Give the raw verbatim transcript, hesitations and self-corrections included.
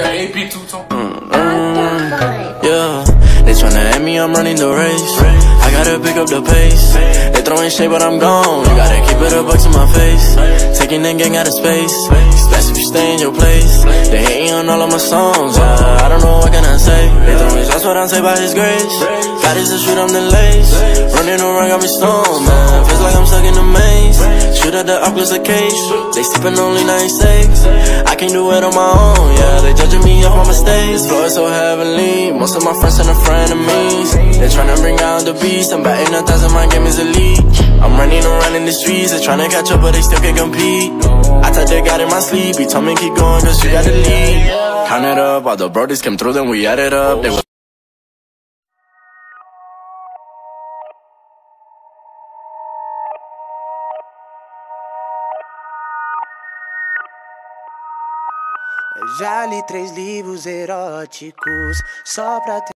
A P two tone. Yeah, they tryna at me, I'm running the race. I gotta pick up the pace. They throwing shade, but I'm gone. You gotta keep it a buck to my face. Taking that gang out of space. Splash if you stay in your place. They hating on all of my songs. Yeah, I don't know what can I say. They throwing shots, what I'm say by His grace. God is the shoot, I'm the lace. Running around, got me stoned, man. Feels like I'm stuck in the maze. Shoot at the Oculus a case. They sleeping only ninety-six. I can't do it on my own, yeah. They judging me off my mistakes. This floor is so heavenly. Most of my friends turn to frenemies. They tryna bring out the beast. I'm batting a thousand, my game is elite. I'm running around in the streets. They tryna catch up, but they still can't compete. I thought they got in my sleep. He told me keep going, cause you got the lead. Count it up, all the brodies came through, then we added up. They Já li três livros eróticos só pra ter